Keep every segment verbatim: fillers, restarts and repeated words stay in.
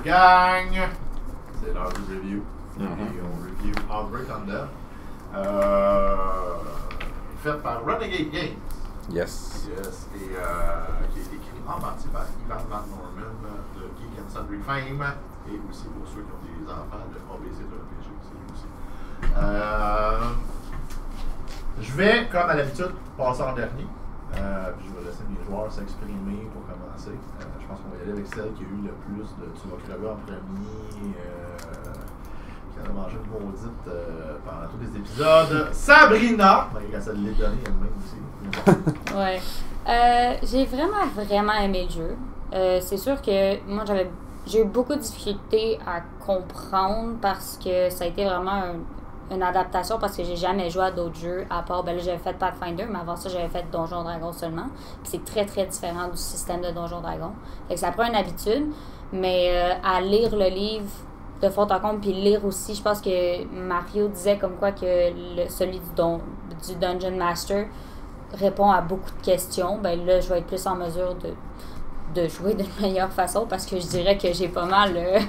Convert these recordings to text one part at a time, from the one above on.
gang! C'est l'heure du review. Mm-hmm. Et on review Outbreak Undead. Euh, fait par Renegade Games. Yes. Yes. Et euh, qui a été écrit en partie par Ivan Van Norman de Geek and Sundry Fame. Et aussi pour ceux qui ont des enfants de A B C de R P G aussi. Euh, je vais, comme à l'habitude, passer en dernier. Euh, puis je vais laisser mes joueurs s'exprimer pour commencer. Euh, je pense qu'on va y aller avec celle qui a eu le plus de tu vas crever en premier, euh, qui en a mangé une maudite euh, pendant tous les épisodes. Sabrina! Ben, ça l'est donné elle-même aussi. Ouais. Euh, j'ai vraiment, vraiment aimé le jeu. Euh, c'est sûr que moi, j'avais j'ai eu beaucoup de difficultés à comprendre parce que ça a été vraiment un. une adaptation parce que j'ai jamais joué à d'autres jeux à part, ben là j'avais fait Pathfinder, mais avant ça j'avais fait Donjon Dragon seulement. Puis c'est très très différent du système de Donjon Dragon. Fait que ça prend une habitude, mais euh, à lire le livre de fond en comble, puis lire aussi, je pense que Mario disait comme quoi que le, celui du, don, du Dungeon Master répond à beaucoup de questions. Ben là je vais être plus en mesure de, de jouer de meilleure façon parce que je dirais que j'ai pas mal... Euh,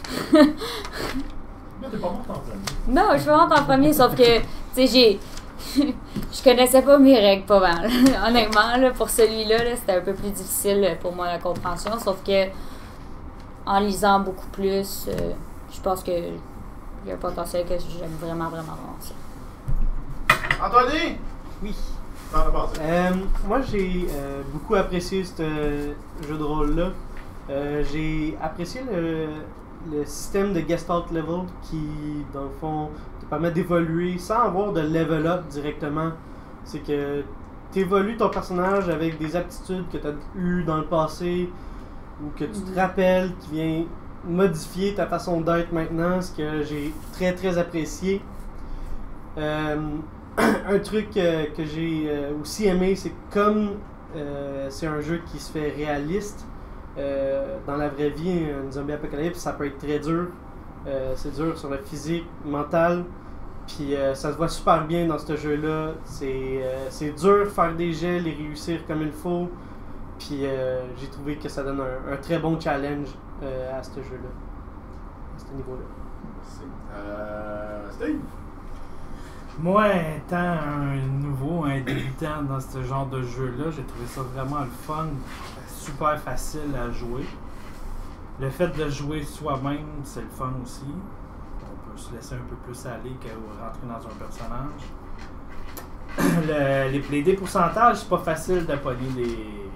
Non, t'es pas monté en premier. Non, je suis monte en premier, sauf que, tu sais, j'ai. Je connaissais pas mes règles pas mal. Honnêtement, là, pour celui-là, là, c'était un peu plus difficile pour moi la compréhension, sauf que, en lisant beaucoup plus, euh, je pense que il y a un potentiel que j'aime vraiment, vraiment, vraiment ça. Anthony! Oui. T'en as pensé? Euh, moi, j'ai euh, beaucoup apprécié ce euh, jeu de rôle-là. Euh, j'ai apprécié le. le système de Gestalt Level qui, dans le fond, te permet d'évoluer sans avoir de level up directement. C'est que tu évolues ton personnage avec des aptitudes que tu as eues dans le passé ou que tu te rappelles qui vient modifier ta façon d'être maintenant, ce que j'ai très très apprécié. Euh, un truc euh, que j'ai euh, aussi aimé, c'est que comme euh, c'est un jeu qui se fait réaliste, Euh, dans la vraie vie, une zombie apocalypse, ça peut être très dur. Euh, c'est dur sur le physique, mental. Puis euh, ça se voit super bien dans ce jeu-là. C'est, euh, c'est dur de faire des jets, les réussir comme il faut. Puis euh, j'ai trouvé que ça donne un, un très bon challenge euh, à ce jeu-là, à ce niveau-là. Merci. Euh, Steve? Moi, étant un nouveau, un débutant dans ce genre de jeu-là, j'ai trouvé ça vraiment le fun. Super facile à jouer. Le fait de jouer soi-même, c'est le fun aussi. On peut se laisser un peu plus aller que rentrer dans un personnage. Le, les, les des pourcentages, c'est pas facile de pogner des,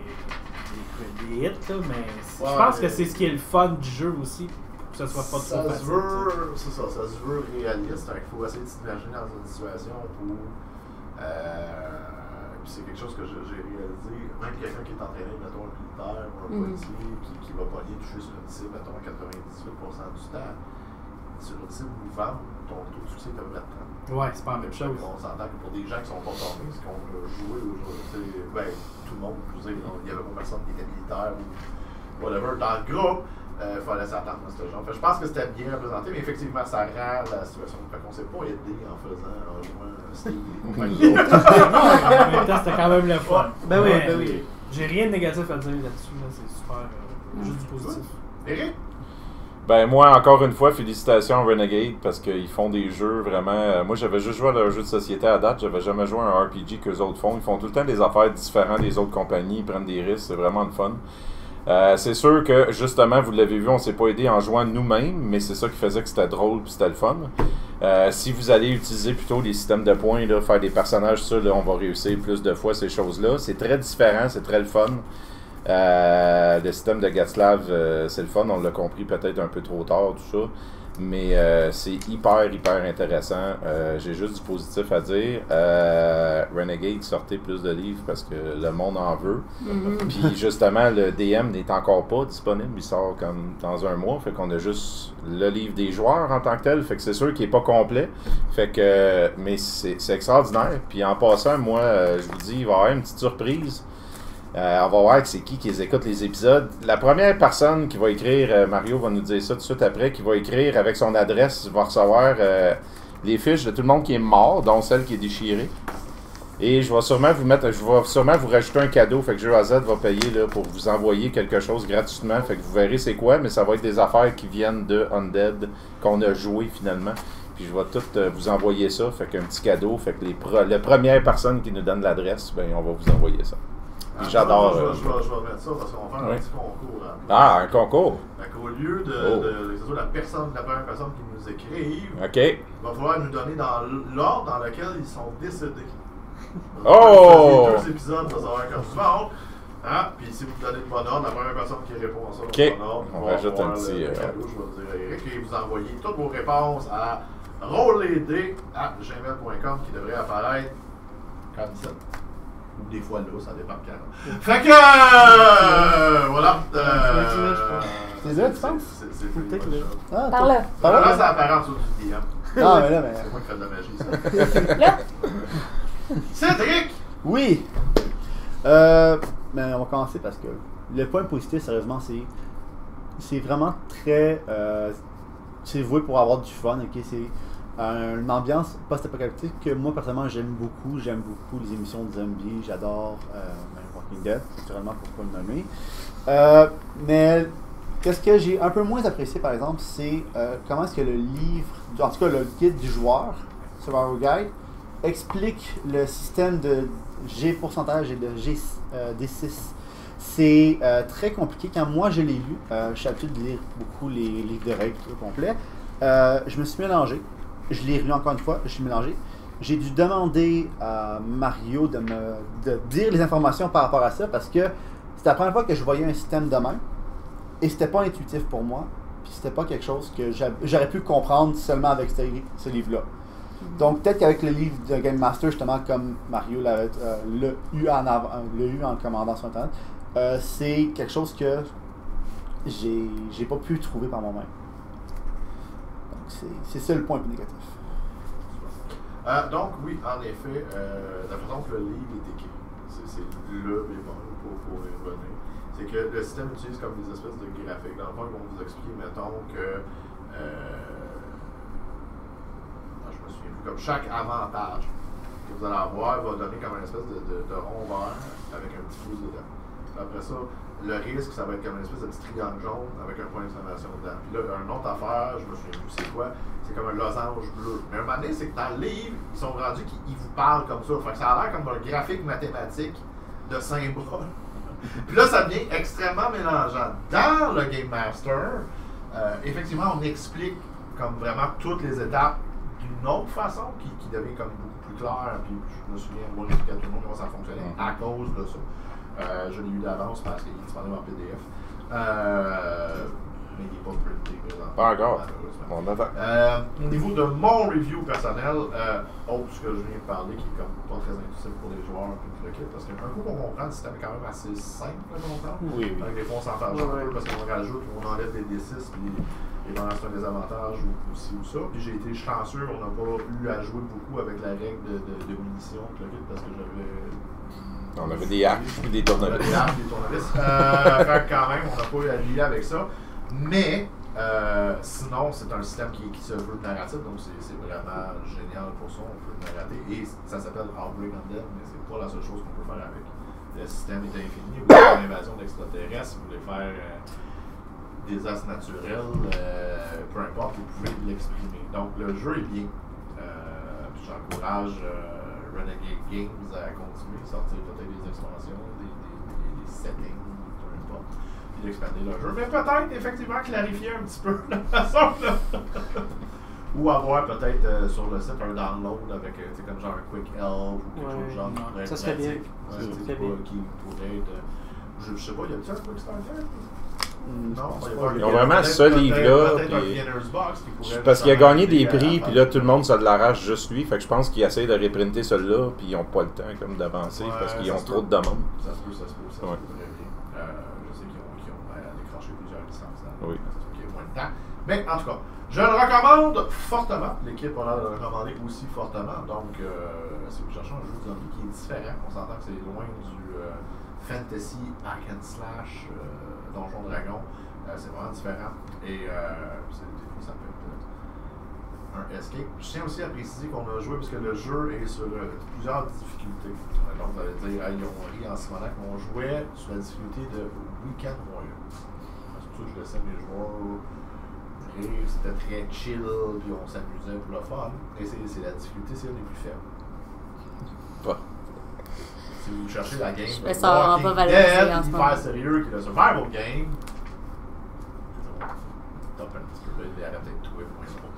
des, des hits, là, mais ouais, je pense que c'est ce qui est le fun du jeu aussi, pour que ce soit pas trop facile. Veut, c'est ça, ça se veut réaliste. Il faut essayer de s'imaginer dans une situation où euh, c'est quelque chose que j'ai réalisé, même quelqu'un qui est entraîné, mettons, un militaire ou un mm-hmm. policier qui, qui va pogner toucher sur une cible, mettons, quatre-vingt-dix-huit pour cent du temps, sur une cible mouvante, ton taux de succès est à trente. Ouais, c'est pas la même chose. On s'entend que pour des gens qui sont pas formés, ce qu'on a joué aujourd'hui, ben, tout le monde, je veux dire, il y avait pas personne qui était militaire ou whatever, dans le groupe. Il euh, fallait s'attendre à ce genre. Fait, je pense que c'était bien représenté, mais effectivement, ça rend la situation. Fait qu'on s'est pas aidé en faisant, en jouant Steve et compagnie. En même temps, c'était quand même le fun. Ben oui, ouais, ben oui. J'ai rien de négatif à dire là-dessus, là. C'est super. Euh, juste du positif. Eric? Ben moi, encore une fois, félicitations à Renegade parce qu'ils font des jeux vraiment... Euh, moi, j'avais juste joué à leur jeu de société à date. J'avais jamais joué à un R P G qu'eux autres font. Ils font tout le temps des affaires différentes des autres compagnies. Ils prennent des risques. C'est vraiment le fun. Euh, c'est sûr que, justement, vous l'avez vu, on s'est pas aidé en jouant nous-mêmes, mais c'est ça qui faisait que c'était drôle et c'était le fun. Euh, si vous allez utiliser plutôt les systèmes de points, là, faire des personnages, ça, là, on va réussir plus de fois ces choses-là. C'est très différent, c'est très le fun. Euh, le système de Gatslav, euh, c'est le fun, on l'a compris peut-être un peu trop tard, tout ça. Mais euh, c'est hyper, hyper intéressant. Euh, j'ai juste du positif à dire. Euh, Renegade, sortez plus de livres parce que le monde en veut. Mm-hmm. Puis justement, le D M n'est encore pas disponible. Il sort comme dans un mois. Fait qu'on a juste le livre des joueurs en tant que tel. Fait que c'est sûr qu'il n'est pas complet. Fait que, mais c'est, c'est extraordinaire. Puis en passant, moi, euh, je vous dis, il va y avoir une petite surprise. Euh, on va voir c'est qui qui écoute les épisodes. La première personne qui va écrire, euh, Mario va nous dire ça tout de suite après, qui va écrire avec son adresse, va recevoir euh, les fiches de tout le monde qui est mort, dont celle qui est déchirée. Et je vais sûrement vous mettre, je vais sûrement vous rajouter un cadeau. Fait que Jeu A Z va payer là, pour vous envoyer quelque chose gratuitement. Fait que vous verrez c'est quoi, mais ça va être des affaires qui viennent de Undead qu'on a joué finalement. Puis je vais tout euh, vous envoyer ça. Fait qu'un petit cadeau. Fait que les pro- la première personne qui nous donne l'adresse, ben on va vous envoyer ça. Puis Ah, j'adore. Je, euh, je, je, vais- je vais mettre ça parce qu'on va faire Ouais. un petit concours. Hein. Ah, un concours. Fait qu'au lieu de, Oh. de, de que ce soit la personne, la première personne qui nous écrive, OK. il va falloir nous donner dans l'ordre dans lequel ils sont décédés. Oh! Les deux épisodes, ça va avoir comme du monde. Hein? Puis si vous me donnez le bon ordre, la première personne qui répond à ça, Ok. le bon ordre, On va rajoute avoir un petit, le, le euh, cadeau, je vais dire à Eric, et vous envoyez toutes vos réponses à rolled à gmail point com qui devrait apparaître comme ça. Ou des fois là, ça dépend de quand. Fait que euh, voilà. Euh, C'est là, tu penses? C'est c'est Faut pretty peut-être much là. ça. Ah, Par toi- là. Par Là, là, ça apparaît en dessous du D M. Non, mais là, mais. C'est moi qui fais de la magie, ça. Là, Cédric! Oui! Euh, ben, on va commencer parce que le point positif, sérieusement, c'est. C'est vraiment très. Euh, c'est voué pour avoir du fun, ok? C'est euh, une ambiance post-apocalyptique que moi, personnellement, j'aime beaucoup. J'aime beaucoup les émissions de zombies. J'adore euh, ben, Walking Dead, naturellement, pour pas le nommer. Euh, mais. Qu'est-ce que j'ai un peu moins apprécié, par exemple, c'est euh, comment est-ce que le livre, en tout cas le guide du joueur, Survival Guide, explique le système de G pourcentage et de G euh, D six. C'est euh, très compliqué. Quand moi je l'ai lu, euh, je suis habitué de lire beaucoup les livres de règles au complet. Euh, je me suis mélangé. Je l'ai lu encore une fois, je suis mélangé. J'ai dû demander à Mario de me de dire les informations par rapport à ça parce que c'était la première fois que je voyais un système de même. Et c'était pas intuitif pour moi, puis c'était pas quelque chose que j'a- j'aurais pu comprendre seulement avec ce, ce livre-là. Donc peut-être qu'avec le livre de Game Master, justement comme Mario l'avait euh, l'a eu en avant, l'a eu en le commandant sur internet, euh, c'est quelque chose que j'ai j'ai pas pu trouver par moi-même. Donc c'est c'est ça le point plus négatif. Euh, donc, oui, en effet, euh, la façon que le livre est écrit, c'est c'est le bémol pour, pour y revenir. C'est que le système utilise comme des espèces de graphiques. Dans le fond, ils vont vous expliquer, mettons, que. Euh, ah, je me souviens plus, comme chaque avantage que vous allez avoir va donner comme une espèce de, de, de rond vert avec un petit pouce dedans. Puis après ça, le risque, ça va être comme une espèce de petit triangle jaune avec un point d'exclamation dedans. Puis là, une autre affaire, je me souviens plus c'est quoi, c'est comme un losange bleu. Mais un moment donné, c'est que dans le livre, ils sont rendus qu'ils vous parlent comme ça. Fait que ça a l'air comme un graphique mathématique de symboles. Puis là, ça devient extrêmement mélangeant. Dans le Game Master, euh, effectivement, on explique comme vraiment toutes les étapes d'une autre façon qui, qui devient comme beaucoup plus claire. Puis je me souviens, moi, j'expliquais à tout le monde comment ça fonctionnait à cause de ça. Euh, je l'ai eu d'avance parce qu'il est disponible en P D F. Euh, mais il n'est pas printé présentement. Pas encore. malheureusement. On attend. Euh, au niveau de mon review personnel, euh, autre ce que je viens de parler, qui est comme pas très intuitif pour les joueurs, puis tout le kit, parce qu'un coup qu'on comprend, le système est quand même assez simple à comprendre. Oui, oui. Avec des fois, on s'en fait un Ouais, peu ouais. parce qu'on rajoute ou on enlève des D six, puis et ben, c'est un désavantage ou, ou ci ou ça. Puis j'ai été chanceux, on n'a pas eu à jouer beaucoup avec la règle de, de, de munitions, tout le kit, parce que j'avais. On avait des haches et des tournevis. Des armes, des tournevis. Euh, fait que quand même, on n'a pas eu à lier avec ça. Mais euh, sinon, c'est un système qui, qui se veut narratif, donc c'est c'est vraiment génial pour ça. On peut le narrater. Et ça s'appelle Outbreak Undead, mais c'est pas la seule chose qu'on peut faire avec. Le système est infini. Vous voulez faire une invasion d'extraterrestres, vous voulez faire euh, des as naturels, euh, peu importe, vous pouvez l'exprimer. Donc le jeu est bien. Euh, puis j'encourage. Euh, Renegade Games à continuer, sortir peut-être des extensions, des, des, des, des settings, peu importe, puis d'expander le jeu. Mais peut-être effectivement clarifier un petit peu la façon là. Ou avoir peut-être euh, sur le site un download avec euh, tu sais, comme genre un quick help ou quelque Ouais. chose de genre qui pourrait être Ça serait bien. pratique. Ouais, Ça tu sais, serait pas- bien. qui pourrait être. euh, je, je sais pas, y a-t-il un quick starter? Hmm, je Non, pense il y a pas. pas un- Ils ont vraiment peut-être- ce peut-être- livre-là, peut-être un puis- beginner's box qui pourrait Parce qu'il a gagné des justement prix, aider à puis là, faire- tout le monde, ça de l'arrache juste lui. Fait que je pense qu'ils essayent de reprinter celui-là, puis ils n'ont pas le temps comme d'avancer Ouais, parce qu'ils ça ont se trop peut. de demandes. Ça se peut, ça se peut, ça se Ouais. peut très bien. Euh, je sais qu'ils ont, qu'ils ont euh, décroché plusieurs licences. Hein. Oui. Ça se peut qu'il y ait moins de temps. Mais en tout cas, je le recommande fortement. L'équipe a l'air de le recommander aussi fortement. Donc, euh, si vous cherchez un jeu de zombie qui est différent, on s'entend que c'est loin du euh, fantasy hack and slash euh, Donjon Dragon. Euh, c'est vraiment différent. Et euh, c'est- des fois, ça peut être euh, un, escape. Je tiens aussi à préciser qu'on a joué parce que le jeu est sur euh, plusieurs difficultés. Donc, vous allez dire, ah, ils ont ri en ce moment qu'on jouait sur la difficulté de Weekend Warrior. C'est pour ça que je laissais mes joueurs rire, c'était très chill, puis on s'amusait pour le fun. Et c'est, c'est la difficulté, c'est une des plus faibles. Ouais. Si vous cherchez la game, Je vais savoir, on va valoriser en ce moment. hyper sérieux, qui est le survival game, top un petit peu, là, il arrête d'être tout et moins drôle.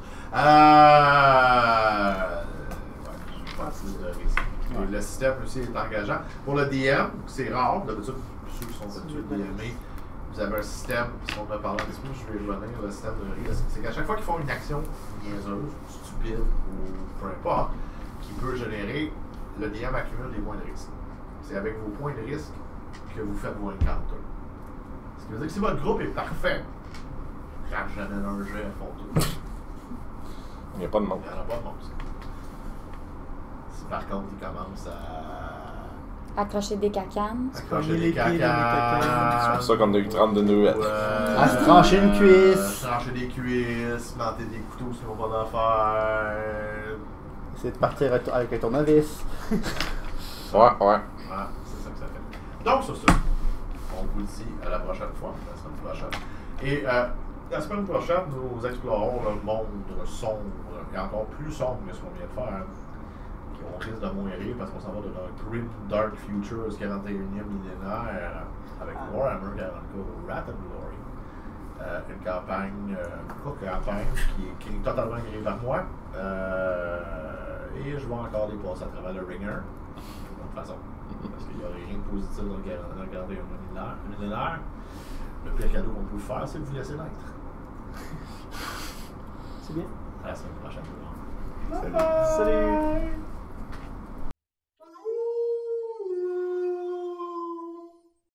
Euh. Ouais, je pense que c'est le risque. Ouais. Le système aussi est engageant. Pour le D M, c'est rare, d'habitude, ceux qui sont habitués de D M er, vous avez un système, si on en a parlé un petit peu, je vais revenir, le système de risque, c'est qu'à chaque fois qu'ils font une action niaiseuse, stupide ou peu importe, qui peut générer, le D M accumule des points de risque. C'est avec vos points de risque que vous faites vos encounters. Ce qui veut dire que si votre groupe est parfait, rate jamais un jet à fond tout. Il n'y a pas de monde. Il n'y en a pas de monde. Si par contre il commence à Accrocher des cacanes. accrocher les des pieds dans les cacanes, cacanes. C'est pour ça qu'on a eu trente de nuettes. ouais, À se trancher une cuisse. trancher des cuisses, planter des couteaux sur nos pas d'affaires. C'est de partir avec un tournevis. Ouais, ouais. Ouais, c'est ça que ça fait. Donc, sur ça, on vous dit à la prochaine fois, la semaine prochaine. Et euh, la semaine prochaine, nous explorons le monde sombre, et encore plus sombre que ce qu'on vient de faire. Puis on risque de mourir parce qu'on s'en va dans un Grim Dark Futures quarante et unième millénaire avec Warhammer quarante-quatre Wrath and Glory. Euh, une campagne, euh, courte campagne qui est, qui est totalement créée par moi. Euh, et je vais encore les passer à travers le Ringer. De toute façon. Parce qu'il n'y a rien de positif dans le quarante et unième millénaire. millénaire. Le pire cadeau qu'on peut vous faire, c'est de vous laisser naître. C'est bien. À la semaine prochaine. Salut. Salut.